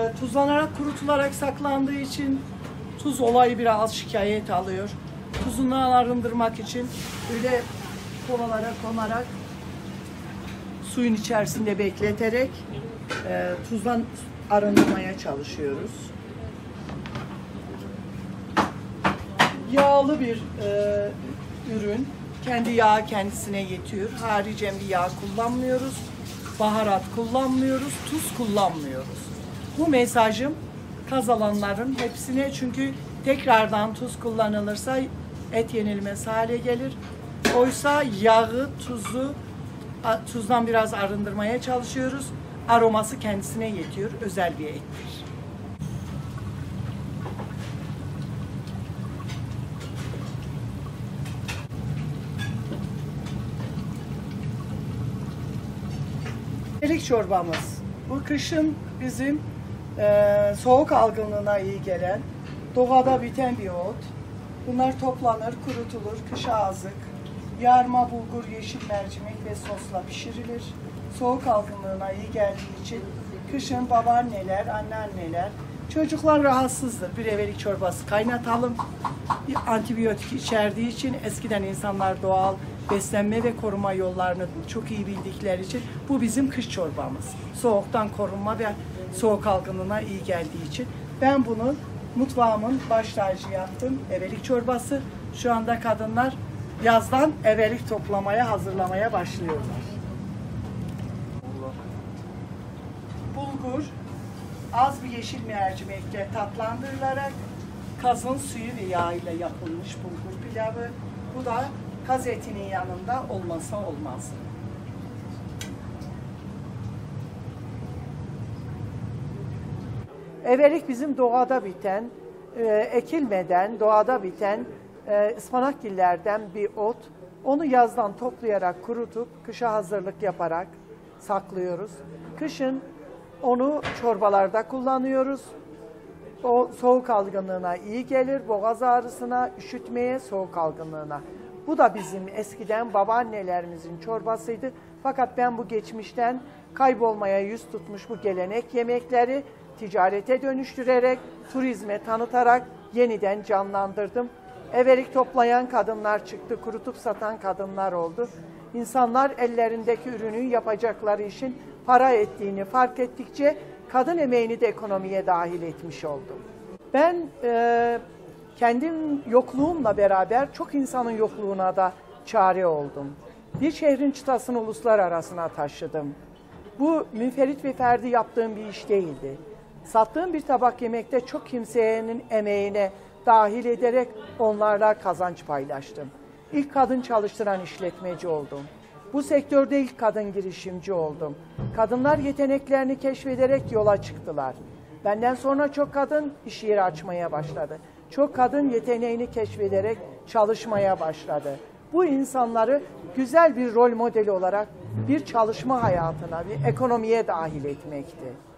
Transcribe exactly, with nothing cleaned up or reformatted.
e, tuzlanarak, kurutularak saklandığı için tuz olayı biraz şikayet alıyor. Tuzundan arındırmak için böyle kovalara konarak suyun içerisinde bekleterek e, tuzdan arındırmaya çalışıyoruz. Yağlı bir e, ürün. Kendi yağı kendisine yetiyor. Haricen bir yağ kullanmıyoruz. Baharat kullanmıyoruz. Tuz kullanmıyoruz. Bu mesajım kaz alanların hepsine, çünkü tekrardan tuz kullanılırsa et yenilmez hale gelir. Oysa yağı, tuzu, tuzdan biraz arındırmaya çalışıyoruz. Aroması kendisine yetiyor. Özel bir ettir. Erik çorbamız. Bu kışın bizim e, soğuk algınlığına iyi gelen, doğada biten bir ot. Bunlar toplanır, kurutulur, kışa azık. Yarma, bulgur, yeşil mercimek ve sosla pişirilir. Soğuk algınlığına iyi geldiği için kışın babaanneler, anneanneler, çocuklar rahatsızdır. Bir evelik çorbası kaynatalım. Antibiyotik içerdiği için eskiden insanlar doğal beslenme ve koruma yollarını çok iyi bildikleri için bu bizim kış çorbamız. Soğuktan korunma ve soğuk algınlığına iyi geldiği için ben bunu mutfağımın baş tacı yaptım. Evelik çorbası. Şu anda kadınlar yazdan evelik toplamaya, hazırlamaya başlıyorlar. Bulgur az bir yeşil mercimekle tatlandırılarak kazın suyu ve yağ ile yapılmış bulgur pilavı. Bu da kaz etinin yanında olmazsa olmaz. Evelik bizim doğada biten, e, ekilmeden doğada biten e, ıspanakgillerden bir ot. Onu yazdan toplayarak, kurutup, kışa hazırlık yaparak saklıyoruz. Kışın onu çorbalarda kullanıyoruz. O soğuk algınlığına iyi gelir, boğaz ağrısına, üşütmeye, soğuk algınlığına. Bu da bizim eskiden babaannelerimizin çorbasıydı. Fakat ben bu geçmişten kaybolmaya yüz tutmuş bu gelenek yemekleri ticarete dönüştürerek, turizme tanıtarak yeniden canlandırdım. Evelik toplayan kadınlar çıktı, kurutup satan kadınlar oldu. İnsanlar ellerindeki ürünü yapacakları işin para ettiğini fark ettikçe kadın emeğini de ekonomiye dahil etmiş oldum. Ben e, kendim yokluğumla beraber çok insanın yokluğuna da çare oldum. Bir şehrin çıtasını uluslar arasına taşıdım. Bu münferit ve ferdi yaptığım bir iş değildi. Sattığım bir tabak yemekte çok kimsenin emeğine dahil ederek onlarla kazanç paylaştım. İlk kadın çalıştıran işletmeci oldum. Bu sektörde ilk kadın girişimci oldum. Kadınlar yeteneklerini keşfederek yola çıktılar. Benden sonra çok kadın iş yeri açmaya başladı. Çok kadın yeteneğini keşfederek çalışmaya başladı. Bu insanları güzel bir rol modeli olarak bir çalışma hayatına, bir ekonomiye dahil etmekti.